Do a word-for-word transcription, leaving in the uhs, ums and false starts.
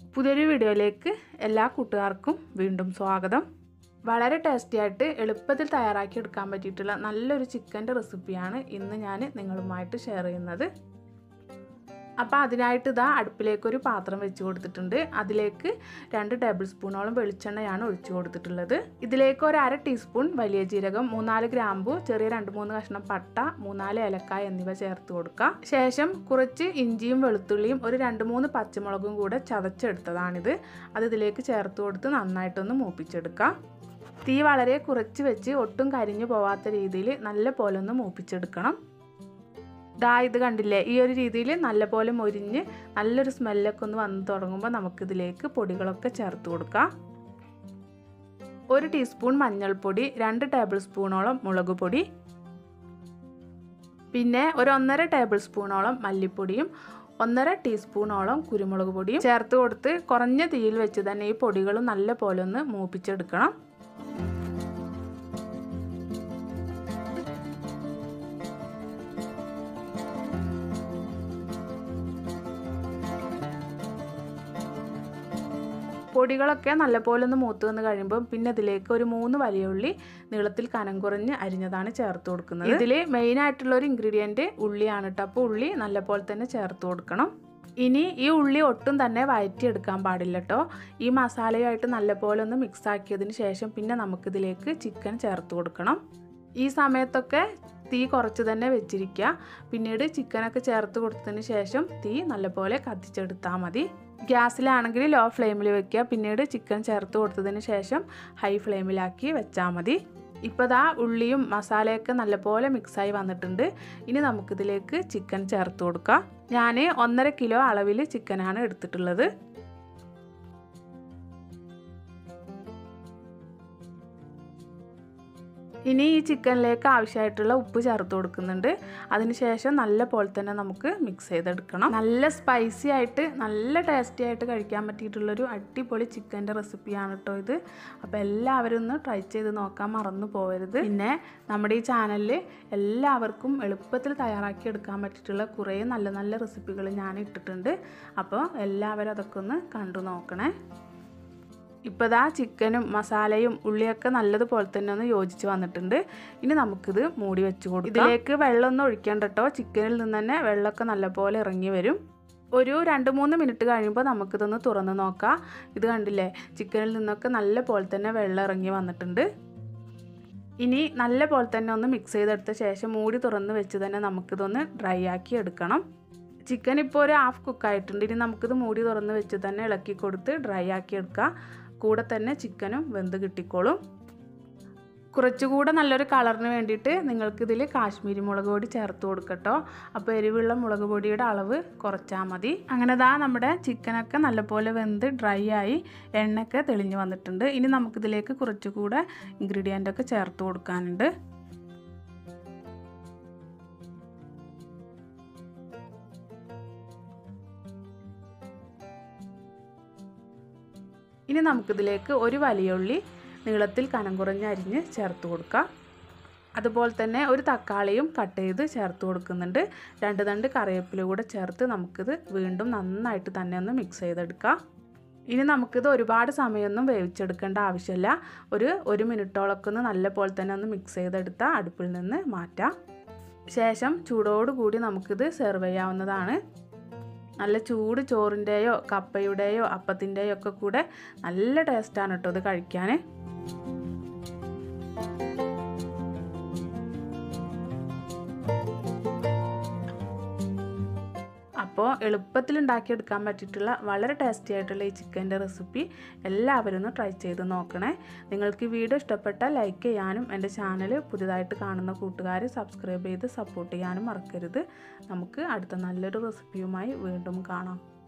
പുതിയൊരു വീഡിയോയിലേക്ക് എല്ലാ കൂട്ടുകാർക്കും വീണ്ടും സ്വാഗതം. വളരെ ടേസ്റ്റി ആയിട്ട് എളുപ്പത്തിൽ തയ്യാറാക്കി എടുക്കാൻ പറ്റിയിട്ടുള്ള നല്ലൊരു ചിക്കൻ്റെ റെസിപ്പിയാണ് ഇന്ന് ഞാൻ നിങ്ങളുമായിട്ട് ഷെയർ ചെയ്യുന്നത്. അപ്പോൾ അതിനായിട്ട് ഇതാ അടുപ്പിലേക്കൊരു പാത്രം വെച്ച് കൊടുത്തിട്ടുണ്ട്. അതിലേക്ക് രണ്ട് ടേബിൾ സ്പൂണോളം വെളിച്ചെണ്ണയാണ് ഒഴിച്ചു കൊടുത്തിട്ടുള്ളത്. ഇതിലേക്ക് ഒരു അര ടീസ്പൂൺ വലിയ ജീരകം, മൂന്നാല് ഗ്രാമ്പു, ചെറിയ രണ്ട് മൂന്ന് കഷ്ണം പട്ട, മൂന്നാല് ഏലക്കായ എന്നിവ ചേർത്ത് കൊടുക്കുക. ശേഷം കുറച്ച് ഇഞ്ചിയും വെളുത്തുള്ളിയും ഒരു രണ്ട് മൂന്ന് പച്ചമുളകും കൂടെ ചതച്ചെടുത്തതാണിത്. അത് ഇതിലേക്ക് ചേർത്ത് കൊടുത്ത് നന്നായിട്ടൊന്ന് മൂപ്പിച്ചെടുക്കുക. തീ വളരെ കുറച്ച് വെച്ച് ഒട്ടും കരിഞ്ഞു പോവാത്ത രീതിയിൽ നല്ല പോലെ ഒന്ന് മൂപ്പിച്ചെടുക്കണം. ദാ ഇത് കണ്ടില്ലേ, ഈ ഒരു രീതിയിൽ നല്ലപോലെ മൊരിഞ്ഞ് നല്ലൊരു സ്മെല്ലൊക്കെ ഒന്ന് വന്ന് തുടങ്ങുമ്പോൾ നമുക്കിതിലേക്ക് പൊടികളൊക്കെ ചേർത്ത് കൊടുക്കാം. ഒരു ടീസ്പൂൺ മഞ്ഞൾപ്പൊടി, രണ്ട് ടേബിൾ സ്പൂണോളം മുളക് പൊടി, പിന്നെ ഒരു ഒന്നര ടേബിൾ സ്പൂണോളം മല്ലിപ്പൊടിയും ഒന്നര ടീസ്പൂണോളം കുരുമുളക് പൊടിയും ചേർത്ത് കൊടുത്ത് കുറഞ്ഞ തീയിൽ വെച്ച് തന്നെ ഈ പൊടികളും നല്ല പോലെ ഒന്ന് മൂപ്പിച്ചെടുക്കണം. പൊടികളൊക്കെ നല്ലപോലെ ഒന്ന് മൂത്ത് വന്ന് കഴിയുമ്പോൾ പിന്നെ ഇതിലേക്ക് ഒരു മൂന്ന് വലിയ ഉള്ളി നീളത്തിൽ കനം കുറഞ്ഞ് അരിഞ്ഞതാണ് ചേർത്ത് കൊടുക്കുന്നത്. ഇതിൽ മെയിനായിട്ടുള്ള ഒരു ഇൻഗ്രീഡിയൻറ്റ് ഉള്ളിയാണ് കേട്ടോ. അപ്പോൾ ഉള്ളി നല്ലപോലെ തന്നെ ചേർത്ത് കൊടുക്കണം. ഇനി ഈ ഉള്ളി ഒട്ടും തന്നെ വഴറ്റിയെടുക്കാൻ പാടില്ല കേട്ടോ. ഈ മസാലയായിട്ട് നല്ലപോലെ ഒന്ന് മിക്സ് ആക്കിയതിന് ശേഷം പിന്നെ നമുക്കിതിലേക്ക് ചിക്കൻ ചേർത്ത് കൊടുക്കണം. ഈ സമയത്തൊക്കെ തീ കുറച്ച് തന്നെ വെച്ചിരിക്കുക. പിന്നീട് ചിക്കനൊക്കെ ചേർത്ത് കൊടുത്തതിന് ശേഷം തീ നല്ലപോലെ കത്തിച്ചെടുത്താൽ മതി. ഗ്യാസിലാണെങ്കിൽ ലോ ഫ്ലെയിമിൽ വെക്കുക. പിന്നീട് ചിക്കൻ ചേർത്ത് കൊടുത്തതിന് ശേഷം ഹൈ ഫ്ലെയിമിലാക്കി വെച്ചാൽ മതി. ഇപ്പോൾ ദാ ഉള്ളിയും മസാലയൊക്കെ നല്ലപോലെ മിക്സായി വന്നിട്ടുണ്ട്. ഇനി നമുക്കിതിലേക്ക് ചിക്കൻ ചേർത്ത് കൊടുക്കാം. ഞാൻ ഒന്നര കിലോ അളവിൽ ചിക്കനാണ് എടുത്തിട്ടുള്ളത്. ഇനി ഈ ചിക്കനിലേക്ക് ആവശ്യമായിട്ടുള്ള ഉപ്പ് ചേർത്ത് കൊടുക്കുന്നുണ്ട്. അതിനുശേഷം നല്ല പോലെ തന്നെ നമുക്ക് മിക്സ് ചെയ്തെടുക്കണം. നല്ല സ്പൈസി ആയിട്ട് നല്ല ടേസ്റ്റി ആയിട്ട് കഴിക്കാൻ പറ്റിയിട്ടുള്ളൊരു അടിപൊളി ചിക്കൻ്റെ റെസിപ്പിയാണ് കേട്ടോ ഇത്. അപ്പോൾ എല്ലാവരും ഒന്ന് ട്രൈ ചെയ്ത് നോക്കാൻ മറന്നു പോകരുത്. പിന്നെ നമ്മുടെ ഈ ചാനലിൽ എല്ലാവർക്കും എളുപ്പത്തിൽ തയ്യാറാക്കി എടുക്കാൻ പറ്റിയിട്ടുള്ള കുറേ നല്ല നല്ല റെസിപ്പികൾ ഞാൻ ഇട്ടിട്ടുണ്ട്. അപ്പോൾ എല്ലാവരും അതൊക്കെ ഒന്ന് കണ്ടു നോക്കണേ. ഇപ്പോൾ ദാ ചിക്കനും മസാലയും ഉള്ളിയൊക്കെ നല്ലതുപോലെ തന്നെ ഒന്ന് യോജിച്ച് വന്നിട്ടുണ്ട്. ഇനി നമുക്കിത് മൂടി വെച്ച് കൊടുക്കാം. ഇതിലേക്ക് വെള്ളമൊന്നും ഒഴിക്കേണ്ട കേട്ടോ. ചിക്കനിൽ നിന്ന് തന്നെ വെള്ളമൊക്കെ നല്ലപോലെ ഇറങ്ങി വരും. ഒരു രണ്ട് മൂന്ന് മിനിറ്റ് കഴിയുമ്പോൾ നമുക്കിതൊന്ന് തുറന്ന് നോക്കാം. ഇത് കണ്ടില്ലേ, ചിക്കനിൽ നിന്നൊക്കെ നല്ല പോലെ തന്നെ വെള്ളം ഇറങ്ങി വന്നിട്ടുണ്ട്. ഇനി നല്ല പോലെ തന്നെ ഒന്ന് മിക്സ് ചെയ്തെടുത്ത ശേഷം മൂടി തുറന്ന് വെച്ച് തന്നെ നമുക്കിതൊന്ന് ഡ്രൈ ആക്കി എടുക്കണം. ചിക്കൻ ഇപ്പോൾ ഒരു ഹാഫ് കുക്കായിട്ടുണ്ട്. ഇനി നമുക്കിത് മൂടി തുറന്ന് വെച്ച് തന്നെ ഇളക്കി കൊടുത്ത് ഡ്രൈ ആക്കി എടുക്കാം. കൂടെ തന്നെ ചിക്കനും വെന്ത് കിട്ടിക്കോളും. കുറച്ചുകൂടെ നല്ലൊരു കളറിന് വേണ്ടിയിട്ട് നിങ്ങൾക്കിതിൽ കാശ്മീരി മുളക് പൊടി ചേർത്ത് കൊടുക്കട്ടോ. അപ്പോൾ എരിവുള്ള മുളക് പൊടിയുടെ അളവ് കുറച്ചാൽ മതി. അങ്ങനെ ദാ നമ്മുടെ ചിക്കനൊക്കെ നല്ലപോലെ വെന്ത് ഡ്രൈ ആയി എണ്ണയൊക്കെ തെളിഞ്ഞ് വന്നിട്ടുണ്ട്. ഇനി നമുക്കിതിലേക്ക് കുറച്ചുകൂടെ ഇൻഗ്രീഡിയൻ്റൊക്കെ ചേർത്ത് കൊടുക്കാനുണ്ട്. ഇനി നമുക്കിതിലേക്ക് ഒരു വലിയ ഉള്ളി നീളത്തിൽ കനം കുറഞ്ഞ് അരിഞ്ഞ് ചേർത്ത് കൊടുക്കാം. അതുപോലെ തന്നെ ഒരു തക്കാളിയും കട്ട് ചെയ്ത് ചേർത്ത് കൊടുക്കുന്നുണ്ട്. രണ്ട് തണ്ട് കറിവേപ്പില കൂടെ ചേർത്ത് നമുക്കിത് വീണ്ടും നന്നായിട്ട് തന്നെ ഒന്ന് മിക്സ് ചെയ്തെടുക്കാം. ഇനി നമുക്കിത് ഒരുപാട് സമയമൊന്നും വേവിച്ചെടുക്കേണ്ട ആവശ്യമില്ല. ഒരു ഒരു മിനിറ്റോളൊക്കെ ഒന്ന് നല്ല പോലെ തന്നെ ഒന്ന് മിക്സ് ചെയ്തെടുത്താൽ അടുപ്പിൽ നിന്ന് മാറ്റാം. ശേഷം ചൂടോടുകൂടി നമുക്കിത് സെർവ് ചെയ്യാവുന്നതാണ്. നല്ല ചൂട് ചോറിൻ്റെയോ കപ്പയുടെയോ അപ്പത്തിൻ്റെയോ ഒക്കെ കൂടെ നല്ല ടേസ്റ്റാണ് കേട്ടോ ഇത് കഴിക്കാൻ. അപ്പോൾ എളുപ്പത്തിൽ ഉണ്ടാക്കിയെടുക്കാൻ പറ്റിയിട്ടുള്ള വളരെ ടേസ്റ്റി ആയിട്ടുള്ള ഈ ചിക്കൻ്റെ റെസിപ്പി എല്ലാവരും ഒന്ന് ട്രൈ ചെയ്ത് നോക്കണേ. നിങ്ങൾക്ക് ഈ വീഡിയോ ഇഷ്ടപ്പെട്ടാൽ ലൈക്ക് ചെയ്യാനും എൻ്റെ ചാനൽ പുതിയതായിട്ട് കാണുന്ന കൂട്ടുകാർ സബ്സ്ക്രൈബ് ചെയ്ത് സപ്പോർട്ട് ചെയ്യാനും മറക്കരുത്. നമുക്ക് അടുത്ത നല്ലൊരു റെസിപ്പിയുമായി വീണ്ടും കാണാം.